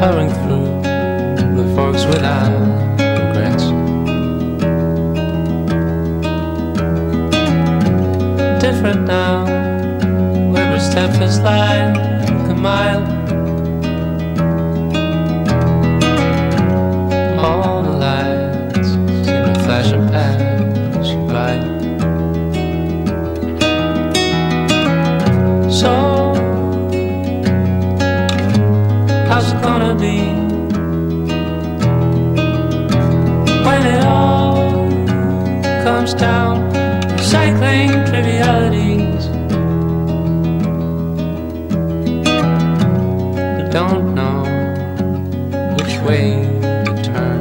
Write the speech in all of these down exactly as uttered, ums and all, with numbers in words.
powering through the forks without regrets. Different now, every step is like a mile. All the lights seem to flash and pass you by. So how's it gonna be when it all comes down? Recycling trivialities, you don't know which way to turn.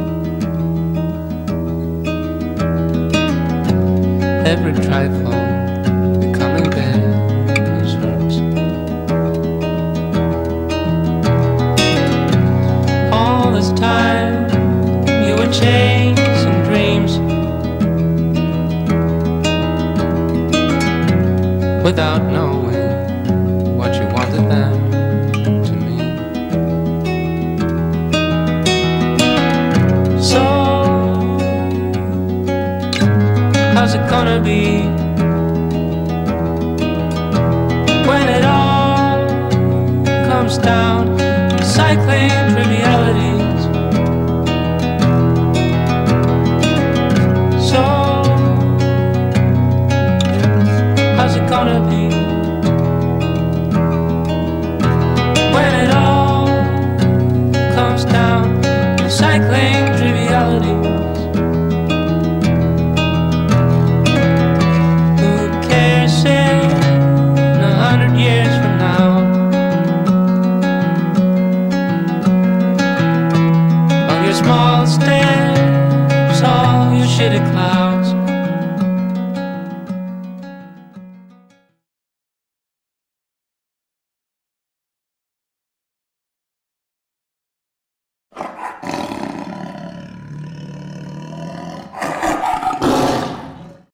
Every trifle becoming bare hurts. All this time you were chasing dreams without knowing what you wanted them to mean. So how's it gonna be when it all comes down? Recycling